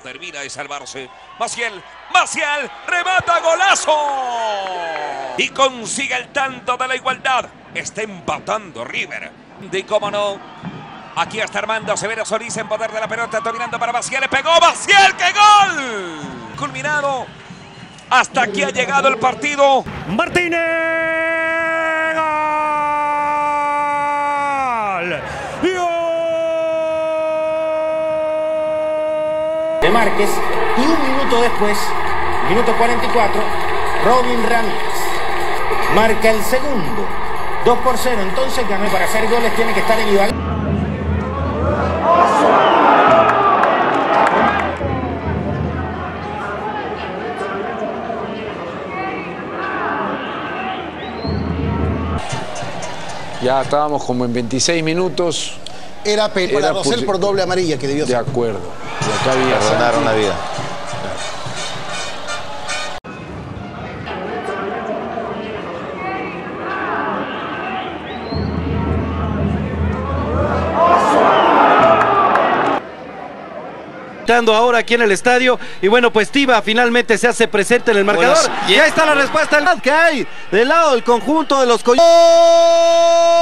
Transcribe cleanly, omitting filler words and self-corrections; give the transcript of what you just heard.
termina de salvarse. Maciel, remata, golazo. Y consigue el tanto de la igualdad. Está empatando River. Y cómo no, aquí está Armando Severo Solís en poder de la pelota, dominando para Maciel. Le pegó Maciel, ¡qué gol! Culminado. Hasta aquí ha llegado el partido. Martínez. ¡Gol! De Márquez, y un minuto después, minuto 44, Robin Ramírez marca el segundo. 2-0, entonces Gamé para hacer goles tiene que estar en igual. Ya estábamos como en 26 minutos. Era para Rosell por doble amarilla que debió ser. De acuerdo. Y acá había perdonaron la vida. Ahora aquí en el estadio, y bueno, pues Tiva finalmente se hace presente en el marcador. Y ahí está la respuesta que hay del lado del conjunto de los Coyotes.